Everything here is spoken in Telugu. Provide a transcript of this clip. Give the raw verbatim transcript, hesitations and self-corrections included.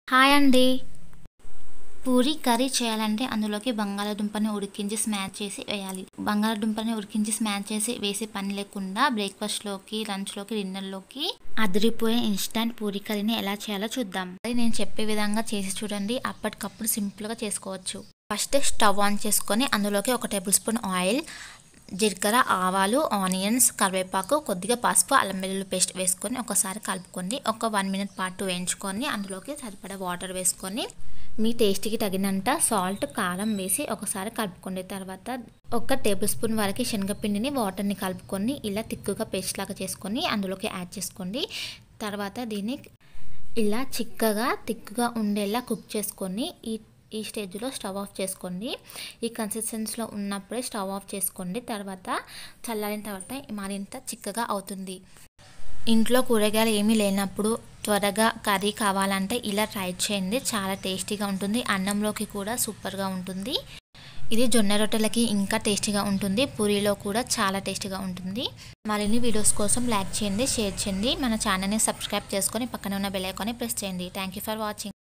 హాయ్ అండి. పూరి కర్రీ చేయాలంటే అందులోకి బంగాళాదుంపని ఉడికించి స్మాష్ చేసి వేయాలి. బంగాళాదుంపని ఉడికించి స్మాష్ చేసి వేసే పని లేకుండా బ్రేక్ఫాస్ట్లోకి, లంచ్లోకి, డిన్నర్లోకి అదిరిపోయే ఇన్స్టంట్ పూరి కర్రీని ఎలా చేయాలో చూద్దాం. అది నేను చెప్పే విధంగా చేసి చూడండి. అప్పటికప్పుడు సింపుల్గా చేసుకోవచ్చు. ఫస్ట్ స్టవ్ ఆన్ చేసుకొని అందులోకి ఒక టేబుల్ స్పూన్ ఆయిల్, జీలకర్ర, ఆవాలు, ఆనియన్స్, కరివేపాకు, కొద్దిగా పసుపు, అల్లం వెల్లుల్లి పేస్ట్ వేసుకొని ఒకసారి కలుపుకొని ఒక వన్ మినిట్ పాటు వేయించుకొని అందులోకి సరిపడా వాటర్ వేసుకొని మీ టేస్ట్కి తగినంత సాల్ట్, కారం వేసి ఒకసారి కలుపుకోండి. తర్వాత ఒక టేబుల్ స్పూన్ వరకు శనగపిండిని వాటర్ని కలుపుకొని ఇలా తిక్కుగా పేస్ట్ లాగా చేసుకొని అందులోకి యాడ్ చేసుకోండి. తర్వాత దీన్ని ఇలా చిక్కగా తిక్కుగా ఉండేలా కుక్ చేసుకొని ఈ ఈ స్టేజ్లో స్టవ్ ఆఫ్ చేసుకోండి. ఈ కన్సిస్టెన్సీలో ఉన్నప్పుడే స్టవ్ ఆఫ్ చేసుకోండి. తర్వాత చల్లారిన తర్వాత మరింత చిక్కగా అవుతుంది. ఇంట్లో కూరగాయలు ఏమీ లేనప్పుడు త్వరగా కర్రీ కావాలంటే ఇలా ట్రై చేయండి. చాలా టేస్టీగా ఉంటుంది. అన్నంలోకి కూడా సూపర్గా ఉంటుంది. ఇది జొన్న రొట్టెలకి ఇంకా టేస్టీగా ఉంటుంది. పూరీలో కూడా చాలా టేస్టీగా ఉంటుంది. మరిన్ని వీడియోస్ కోసం లైక్ చేయండి, షేర్ చేయండి. మన ఛానల్ని సబ్స్క్రైబ్ చేసుకొని పక్కన ఉన్న బెల్ ఐకాన్ని ప్రెస్ చేయండి. Thank you for watching.